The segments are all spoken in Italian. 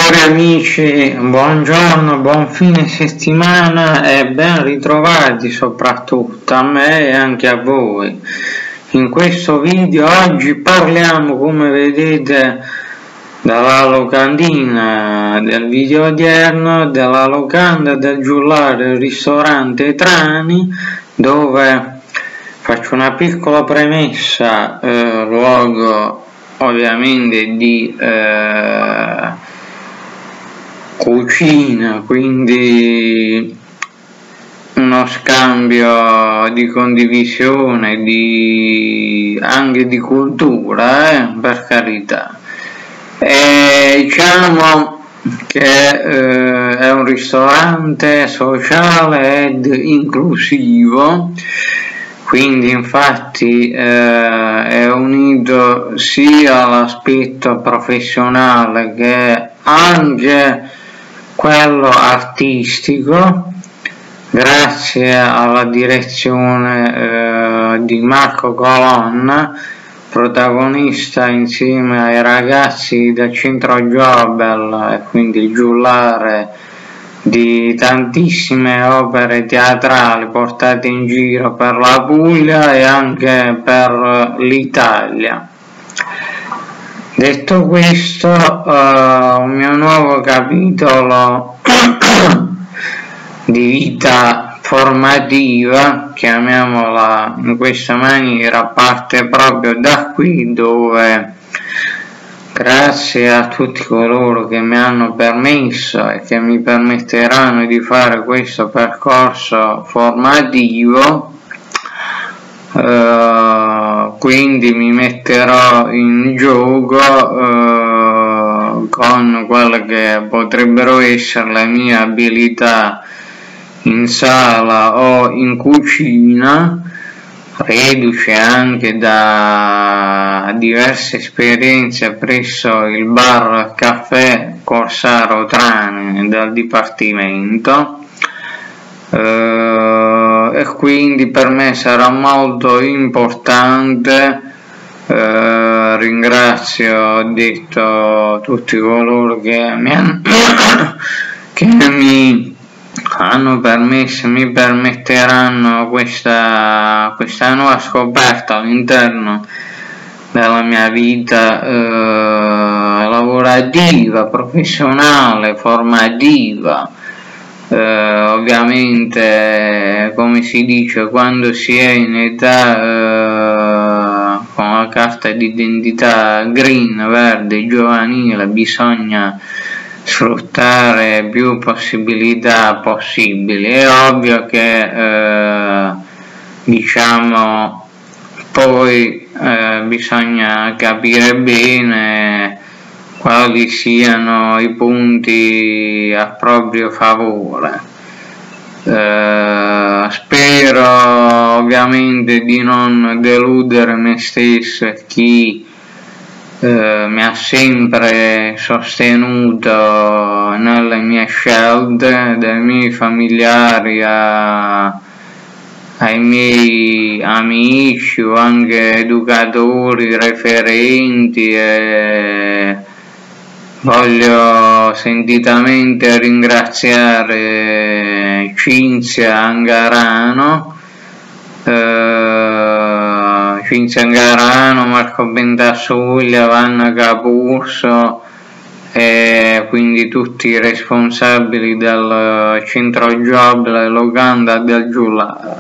Cari amici, buongiorno, buon fine settimana e ben ritrovati soprattutto a me e anche a voi. In questo video oggi parliamo, come vedete dalla locandina del video odierno, della locanda del giullare ristorante Trani, dove faccio una piccola premessa, luogo ovviamente di cucina, quindi uno scambio di condivisione, anche di cultura, per carità. E diciamo che è un ristorante sociale ed inclusivo, quindi infatti è unito sia l'aspetto professionale che anche quello artistico, grazie alla direzione di Marco Colonna, protagonista insieme ai ragazzi del Centro Giobel, e quindi il giullare di tantissime opere teatrali portate in giro per la Puglia e anche per l'Italia. Detto questo, un mio nuovo capitolo di vita formativa, chiamiamola in questa maniera, parte proprio da qui, dove grazie a tutti coloro che mi hanno permesso e che mi permetteranno di fare questo percorso formativo, quindi mi metterò in gioco con quelle che potrebbero essere le mie abilità in sala o in cucina, reduce anche da diverse esperienze presso il bar caffè Corsaro Trani del Dipartimento, e quindi per me sarà molto importante. Ringrazio, ho detto, tutti coloro che mi hanno permesso, mi permetteranno questa nuova scoperta all'interno della mia vita lavorativa, professionale, formativa. Ovviamente, come si dice, quando si è in età con la carta d'identità green, verde, giovanile, bisogna sfruttare più possibilità possibili. È ovvio che diciamo poi bisogna capire bene quali siano i punti a proprio favore. Spero ovviamente di non deludere me stesso e chi mi ha sempre sostenuto nelle mie scelte, dai miei familiari ai miei amici o anche educatori, referenti, e voglio sentitamente ringraziare Cinzia Angarano, Marco Bentasuglia, Vanna Capurso e quindi tutti i responsabili del Centro Giobel e locanda del giullare.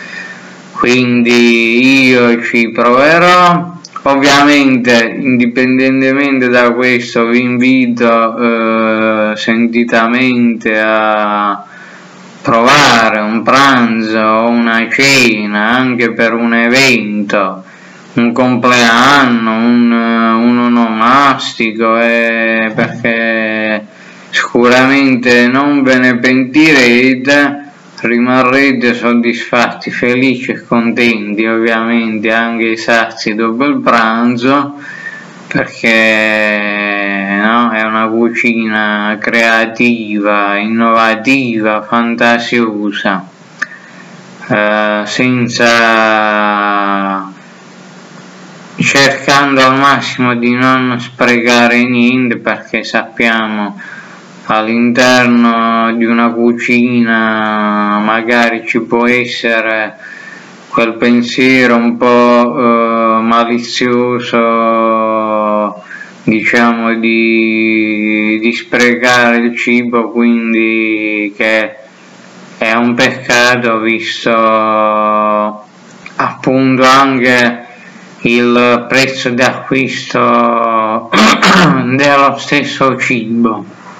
Quindi io ci proverò. Ovviamente, indipendentemente da questo, vi invito sentitamente a provare un pranzo o una cena, anche per un evento, un compleanno, un onomastico, perché sicuramente non ve ne pentirete, rimarrete soddisfatti, felici e contenti, ovviamente anche sazi dopo il pranzo, perché no, è una cucina creativa, innovativa, fantasiosa, senza cercando al massimo di non sprecare niente, perché sappiamo all'interno di una cucina magari ci può essere quel pensiero un po' malizioso, diciamo, di sprecare il cibo, quindi che è un peccato, visto appunto anche il prezzo di acquisto dello stesso cibo.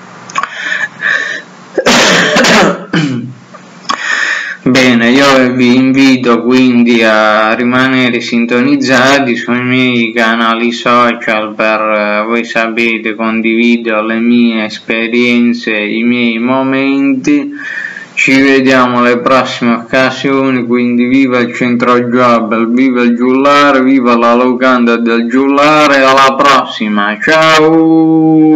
Bene, io vi invito quindi a rimanere sintonizzati sui miei canali social, per voi sapete, condivido le mie esperienze, i miei momenti. Ci vediamo alle prossime occasioni, quindi viva il centro Giubbel, viva il giullare, viva la locanda del giullare, alla prossima, ciao!